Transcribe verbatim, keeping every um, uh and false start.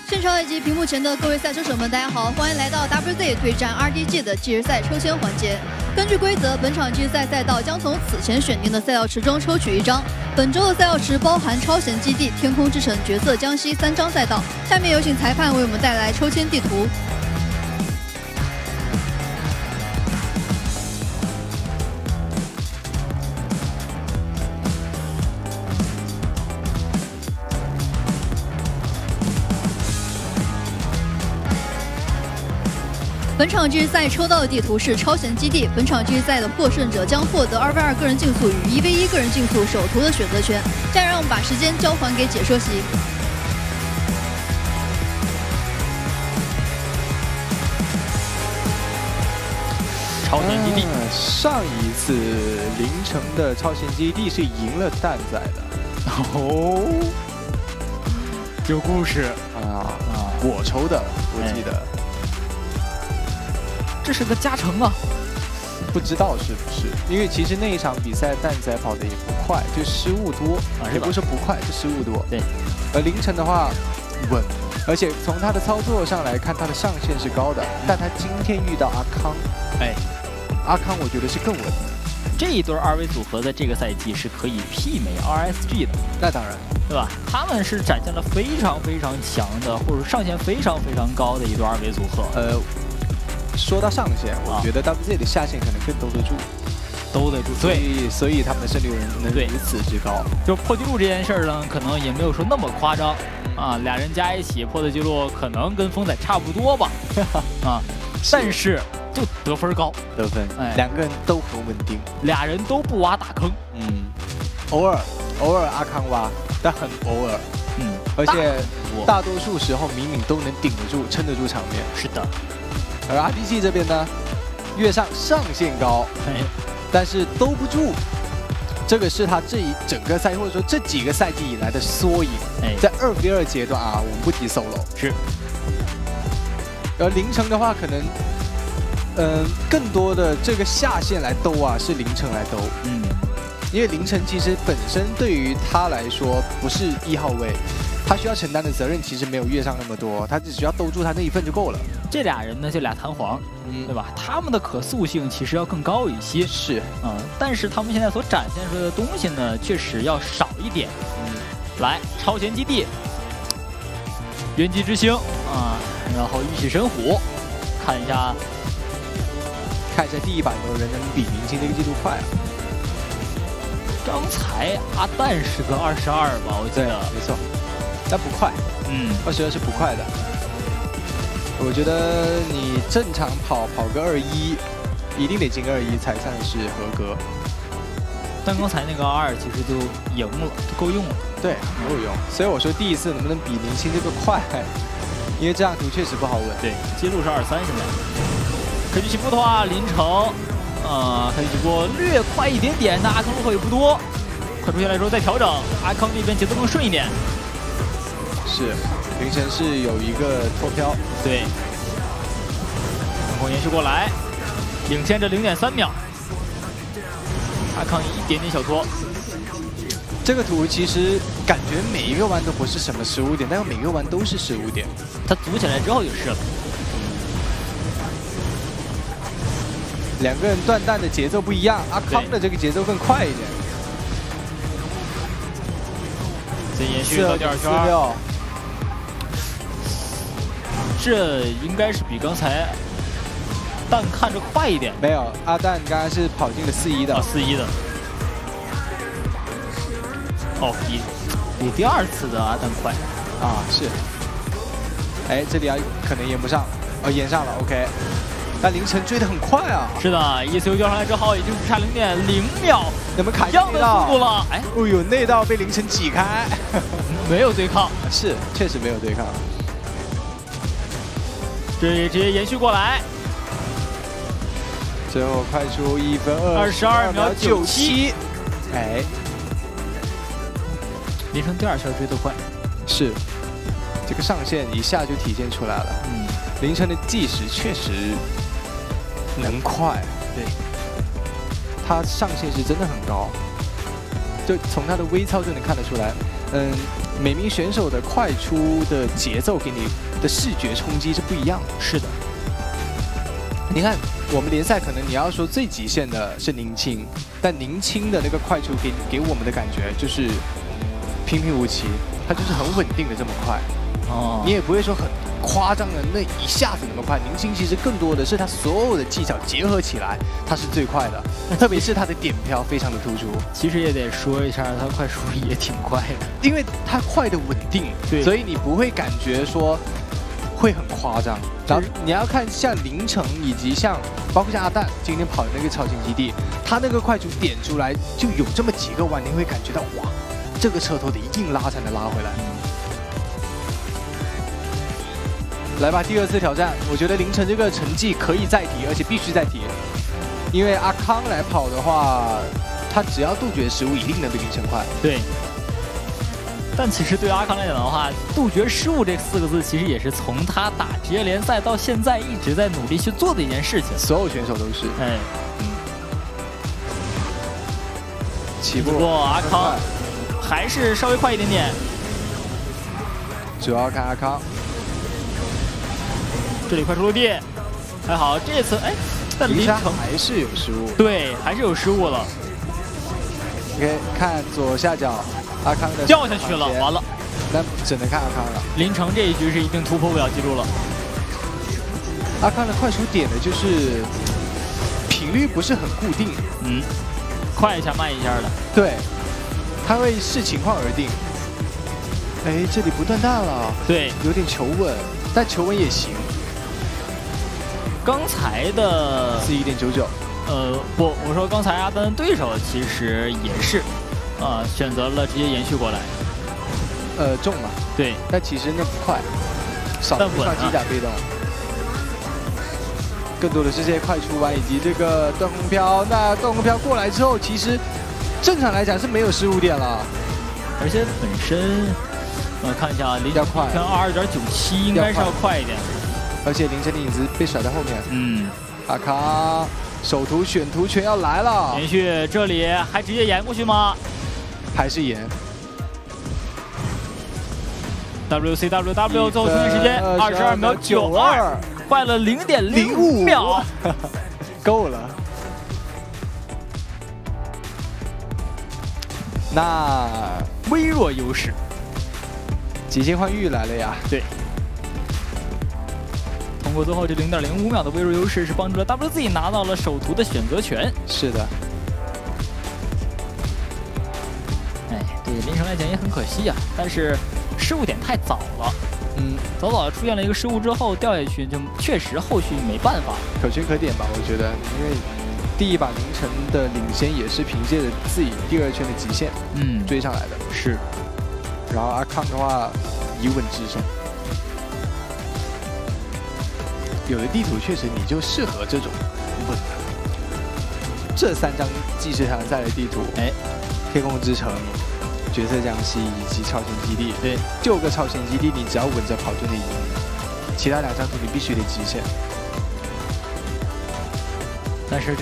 现场以及屏幕前的各位赛车手们，大家好，欢迎来到 W Z 对战 R D G 的计时赛抽签环节。根据规则，本场计时赛赛道将从此前选定的赛道池中抽取一张。本周的赛道池包含超弦基地、天空之城、角色江西三张赛道。下面有请裁判为我们带来抽签地图。 本场计时赛抽到的地图是超弦基地。本场计时赛的获胜者将获得二 v 二个人竞速与一 v 一个人竞速首图的选择权。接下来让我们把时间交还给解说席。 超弦基地、 呃，上一次凌晨的超弦基地是赢了蛋仔的。 哦，有故事啊啊！我抽的，我记得。 这是个加成啊， 不知道是不是？因为其实那一场比赛蛋仔跑的也不快，就失误多，啊、也不是不快，是失误多。 对， 而凌晨的话稳，而且从他的操作上来看，他的上限是高的。但他今天遇到阿康， 哎， 阿康我觉得是更稳的。 这一对二维组合在这个赛季是可以媲美 R S G 的， 那当然， 对吧？他们是展现了非常非常强的，或者上限非常非常高的一对二维组合。 呃。 说到上限，我觉得 W Z 的下限可能更兜得住， 兜得住。 所以，所以他们的胜率能如此之高。 就破纪录这件事儿呢，可能也没有说那么夸张啊，俩人加一起破的纪录可能跟风仔差不多吧，啊，但是就得分高， 得分，哎，两个人都很稳定， 俩人都不挖大坑， 嗯，偶尔偶尔阿康挖，但很偶尔， 嗯， 而且大多数时候明明都能顶得住、撑得住场面。 是的。 而 R D G 这边呢，越上上限高，但是兜不住，这个是他这一整个赛或者说这几个赛季以来的缩影。在二 v 二阶段啊，我们不提 solo 是。 而凌晨的话，可能，嗯、呃，更多的这个下限来兜啊，是凌晨来兜。嗯，因为凌晨其实本身对于他来说不是一号位。 他需要承担的责任其实没有越上那么多，他只需要兜住他那一份就够了。 这俩人呢，就俩弹簧，嗯，对吧？他们的可塑性其实要更高一些， 是， 嗯，但是他们现在所展现出来的东西呢，确实要少一点。嗯，来，超弦基地，元气之星啊，然后玉玺神虎，看一下， 看一下第一把有人能比明星这个记录快啊。 刚才阿蛋是个二十二吧，我记得， 没错。 但不快，嗯，二十二是不快的。我觉得你正常跑跑个二一，一定得进二一才算是合格。 但刚才那个二其实就赢了，就够用了。 对，够用。所以我说第一次能不能比明星这个快，因为这样图确实不好稳。 对，记录是二三现在。根据起步的话，林城，呃，可以起步略快一点点，那阿康路口也不多。快出下来之后再调整，阿康那边节奏更顺一点。 是，凌晨是有一个脱飘， 对，然后延续过来，领先着零点三秒，阿康一点点小拖。 这个图其实感觉每一个弯都不是什么失误点，但是每个弯都是失误点。 它组起来之后就是了。 两个人断弹的节奏不一样，阿康的这个节奏更快一点。 再延续到第二圈。 这应该是比刚才蛋看着快一点。 没有，阿蛋刚刚是跑进了四一的。 哦，四一的。哦，比比第二次的阿蛋快。 啊，是。哎，这里啊可能延不上，哦，延上了 ，OK。但凌晨追得很快啊。 是的 ，E C U 交上来之后，已经只差零点零秒， 能不能卡一样的速度了？哎， 哦呦，内道被凌晨挤开， 没有对抗。 是，确实没有对抗。 这直接延续过来， 最后快出一分二十二秒九七， 哎， 凌晨第二圈追得快， 是，这个上限一下就体现出来了。嗯，凌晨的计时确实能快， 对， 他上限是真的很高，就从他的微操就能看得出来。嗯， 每名选手的快出的节奏给你的视觉冲击是不一样的。 是的， 你看我们联赛可能你要说最极限的是宁青，但宁青的那个快出给给我们的感觉就是平平无奇，它就是很稳定的这么快。哦，你也不会说很夸张的那一下子那么快。宁青其实更多的是他所有的技巧结合起来，它是最快的，特别是他的点飘非常的突出。 其实也得说一下，他快出也挺快的， 因为他快的稳定，对，所以你不会感觉说会很夸张。然后你要看像凌晨以及像包括像阿蛋今天跑的那个超前基地，他那个快出点出来就有这么几个弯，你会感觉到哇，这个车头得硬拉才能拉回来。来吧，第二次挑战，我觉得凌晨这个成绩可以再提，而且必须再提，因为阿康来跑的话，他只要杜绝失误，一定能比凌晨快。 对。但其实对阿康来讲的话，杜绝失误这四个字，其实也是从他打职业联赛到现在一直在努力去做的一件事情。 所有选手都是。哎。嗯。起步。不过阿康还是稍微快一点点。 主要看阿康。 这里快出落地，还好这次哎，但凌晨还是有失误， 对，还是有失误了。 OK， 看左下角阿康的掉下去了，完了， 那只能看阿康了。 凌晨这一局是一定突破不了记录了。 阿康的快出点的就是频率不是很固定， 嗯，快一下慢一下的， 对，他会视情况而定。哎，这里不断弹了， 对， 有点求稳，但求稳也行。 刚才的四一点九九， 呃不，我说刚才阿丹的对手其实也是，啊、呃、选择了直接延续过来， 呃重嘛， 对， 但其实那不快，少不上机甲被动，更多的是这些快出弯以及这个断空飘。那断空飘过来之后，其实正常来讲是没有失误点了， 而且本身我看一下，零点快，跟二点九七应该是要快一点。 而且凌晨的影子被甩在后面。 嗯， 阿康首图选图权要来了， 连续这里还直接延过去吗？ 还是延 ？W C W W 最后出现时间二十二秒九二，快了零点零五秒， 够了。那微弱优势， 极限换玉来了呀！ 对。通过最后这零点零五秒的微弱优势，是帮助了 W Z 拿到了首图的选择权。 是的。 哎，对凌晨来讲也很可惜啊，但是失误点太早了。嗯，早早出现了一个失误之后掉下去，就确实后续没办法。 可圈可点吧，我觉得，因为第一把凌晨的领先也是凭借着自己第二圈的极限，嗯，追上来的。 是。 然后阿康的话一稳制胜。有的地图确实你就适合这种稳的。这三张既是团赛的地图，哎，天空之城、角色江西以及超前基地，对，就个超前基地，你只要稳着跑就能赢。其他两张图你必须得极限。 但是。